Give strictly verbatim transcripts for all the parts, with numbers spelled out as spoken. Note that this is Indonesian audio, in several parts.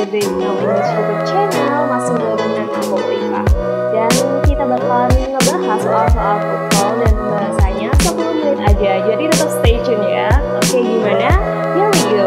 to the Now English YouTube channel, masih dengan aku Iva. Dan kita bakalan ngebahas soal-soal football dan pembahasannya sepuluh menit aja, jadi tetap stay tune ya. Oke, gimana? Here we go.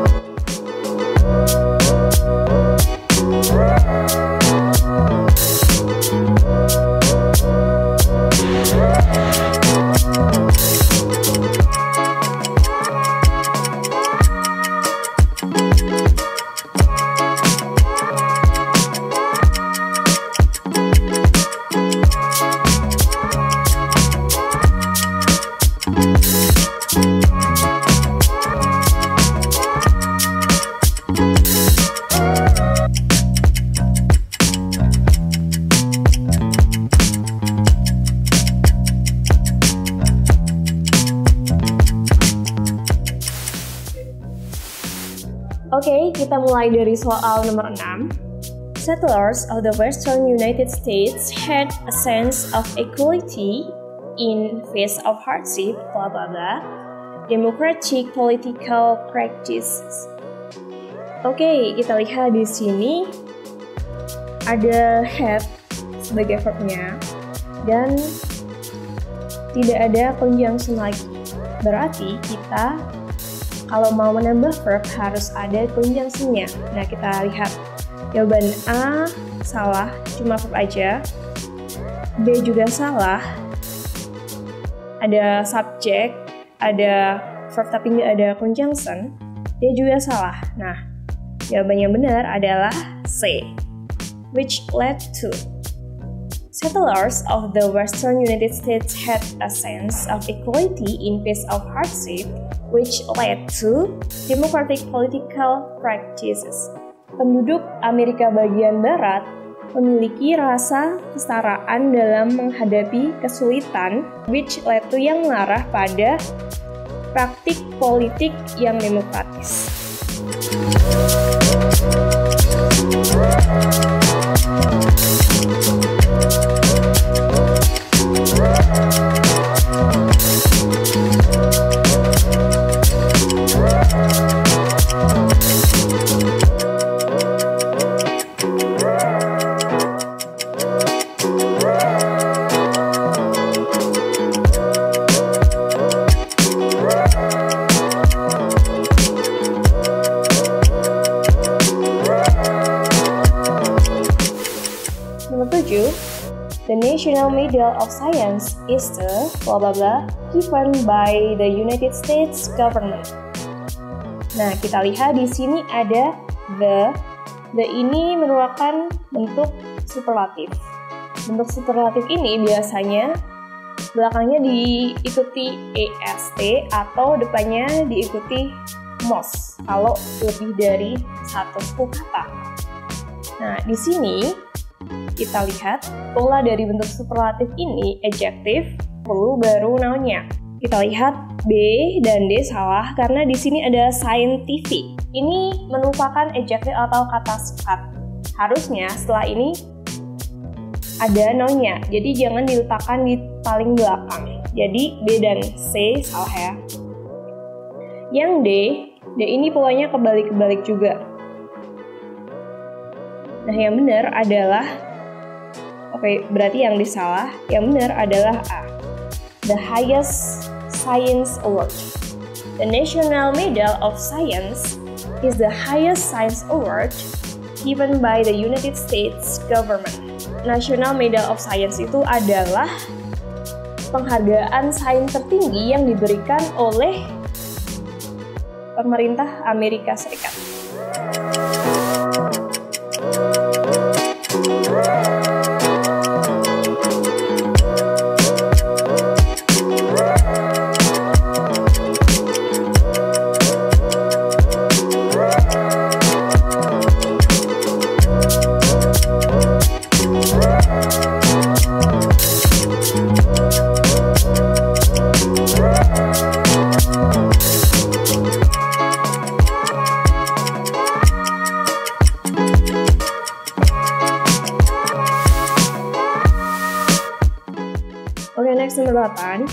Oke, okay, kita mulai dari soal nomor enam. Settlers of the Western United States had a sense of equality in face of hardship, blah blah blah, democratic political practices. Oke, okay, kita lihat di sini ada have sebagai verbnya dan tidak ada conjunction lagi. Berarti kita kalau mau menambah verb harus ada conjunction-nya. Nah, kita lihat jawaban A salah, cuma verb aja. B juga salah. Ada subject, ada verb tapi nggak ada conjunction. D juga salah. Nah, jawaban yang benar adalah C, which led to settlers of the Western United States had a sense of equality in face of hardship, which led to democratic political practices. Penduduk Amerika bagian Barat memiliki rasa kesetaraan dalam menghadapi kesulitan, which led to yang mengarah pada praktik politik yang demokratis. The National Medal of Science is the blah blah blah given by the United States government. Nah, kita lihat di sini ada the. The ini merupakan bentuk superlatif. Bentuk superlatif ini biasanya belakangnya diikuti est atau depannya diikuti most kalau lebih dari satu kata. Nah, di sini kita lihat pola dari bentuk superlatif ini adjektif, lalu baru noun-nya. Kita lihat B dan D salah karena di sini ada scientific. Ini merupakan adjektif atau kata sifat. Harusnya setelah ini ada noun-nya. Jadi jangan diletakkan di paling belakang. Jadi B dan C salah ya. Yang D, D ini polanya kebalik-kebalik juga. Nah, yang benar adalah Oke, berarti yang disalah, yang benar adalah A. The highest science award. The National Medal of Science is the highest science award given by the United States government. National Medal of Science itu adalah penghargaan sains tertinggi yang diberikan oleh pemerintah Amerika Serikat. Oke, next number delapan.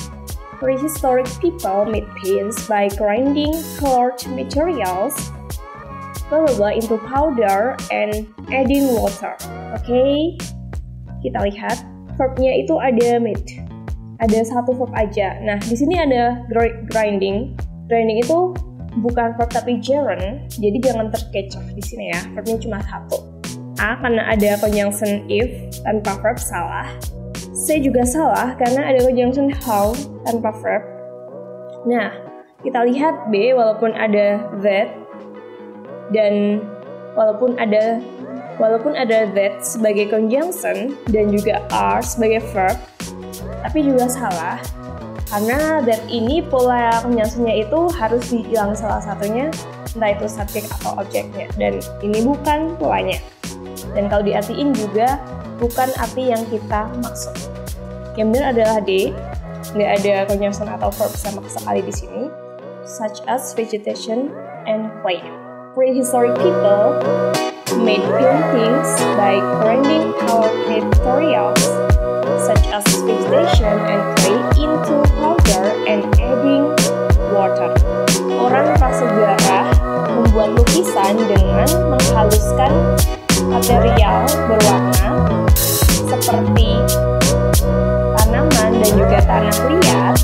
Prehistoric people made pins by grinding colored materials blah blah blah into powder and adding water. Oke, okay? Kita lihat verbnya itu ada made. Ada satu verb aja. Nah, di sini ada grinding. Grinding itu bukan verb tapi gerund, jadi jangan terkecoh di sini ya. Verbnya cuma satu. A karena ada conjunction if tanpa verb salah. C juga salah karena ada conjunction how tanpa verb. Nah, kita lihat B walaupun ada that dan walaupun ada walaupun ada that sebagai conjunction dan juga are sebagai verb, tapi juga salah karena that ini pola conjunctionnya itu harus dihilang salah satunya, entah itu subjek atau objeknya, dan ini bukan polanya. Dan kalau diartiin juga bukan arti yang kita maksud. Yang benar adalah D, nggak ada conjunction atau verb sama sekali di sini, such as vegetation and play. Prehistoric people made paintings by grinding our materials, such as vegetation and clay into powder and adding water. Orang prasejarah membuat lukisan dengan menghaluskan material berwarna seperti tanaman dan juga tanah liat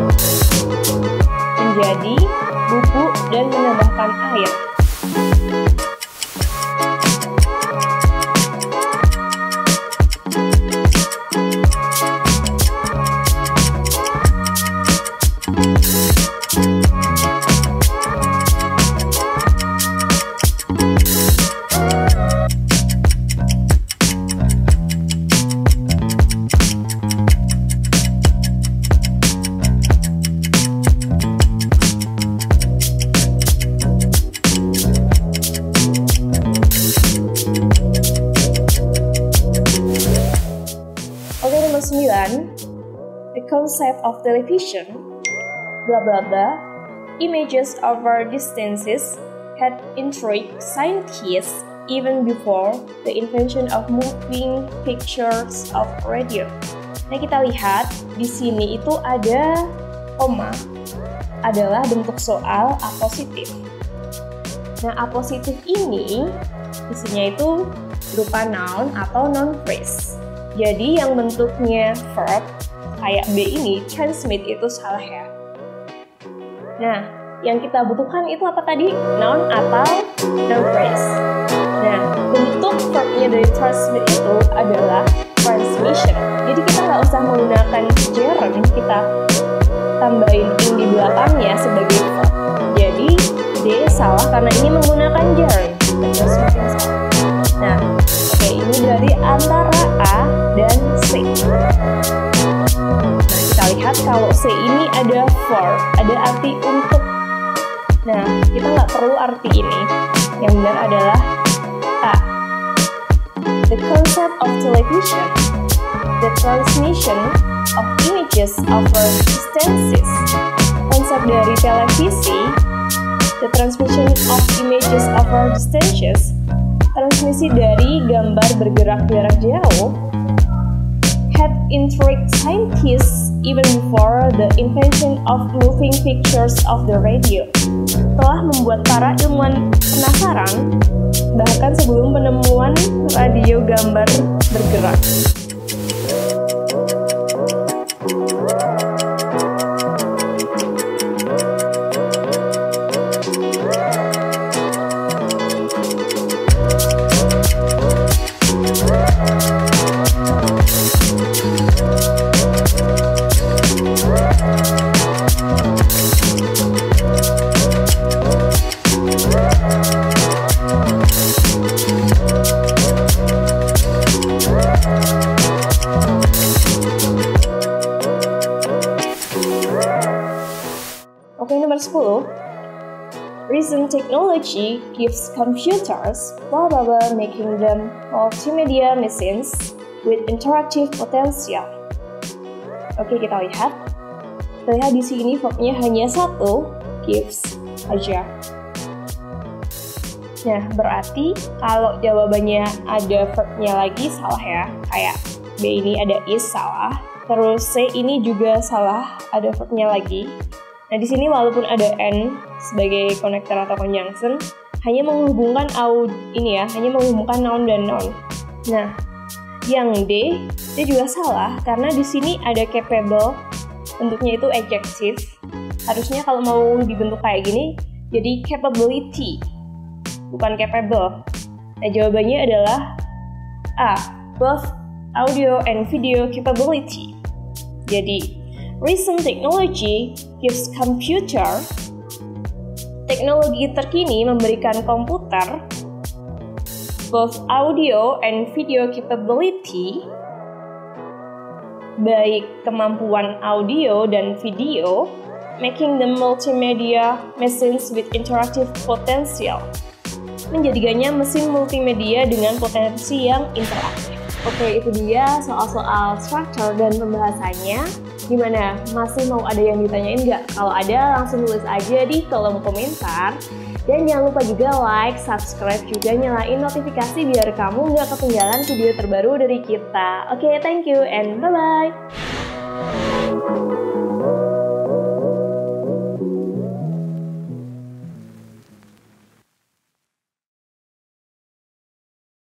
menjadi bubuk dan menambahkan air. The concept of television, blah blah blah, images over distances had intrigued scientists even before the invention of moving pictures of radio. Nah, kita lihat di sini itu ada koma adalah bentuk soal apositif. Nah, apositif ini isinya itu berupa noun atau noun phrase. Jadi yang bentuknya verb kayak B ini, transmit, itu salah ya. Nah, yang kita butuhkan itu apa tadi? Noun atau noun phrase. Nah, bentuk verbnya dari transmit itu adalah transmission. Jadi kita nggak usah menggunakan gerund, kita tambahin in di belakangnya sebagai verb. Jadi D salah karena ini menggunakan gerund. Transmitting salah. Nah, oke, okay, ini berarti antara A dan C. Nah, kita lihat kalau C ini ada for, ada arti untuk. Nah, kita nggak perlu arti ini. Yang benar adalah A. The concept of television, the transmission of images over distances. Konsep dari televisi, the transmission of images over distances, transmisi dari gambar bergerak jarak jauh, had intrigued scientists even before the invention of moving pictures of the radio. Telah membuat para ilmuwan penasaran bahkan sebelum penemuan radio gambar bergerak. Oke, nomor sepuluh. Recent technology gives computers, blah blah blah, making them multimedia machines with interactive potential. Oke, kita lihat. Kita lihat di sini verbnya hanya satu, gives aja. Nah, berarti kalau jawabannya ada verbnya lagi salah ya. Kayak B ini ada is salah. Terus C ini juga salah, ada verbnya lagi. Nah, di sini walaupun ada N sebagai konektor atau conjunction, hanya menghubungkan aud ini ya, hanya menghubungkan noun dan noun. Nah, yang D, dia juga salah karena di sini ada capable, bentuknya itu adjective. Harusnya kalau mau dibentuk kayak gini, jadi capability, bukan capable. Nah, jawabannya adalah A, both audio and video capability. Jadi, recent technology gives computer, teknologi terkini memberikan komputer, both audio and video capability, baik kemampuan audio dan video, making them multimedia machines with interactive potential, menjadikannya mesin multimedia dengan potensi yang interaktif. Oke, itu dia soal-soal struktur dan pembahasannya. Gimana? Masih mau ada yang ditanyain nggak? Kalau ada, langsung tulis aja di kolom komentar. Dan jangan lupa juga like, subscribe, juga nyalain notifikasi biar kamu nggak ketinggalan video terbaru dari kita. Oke, thank you and bye-bye!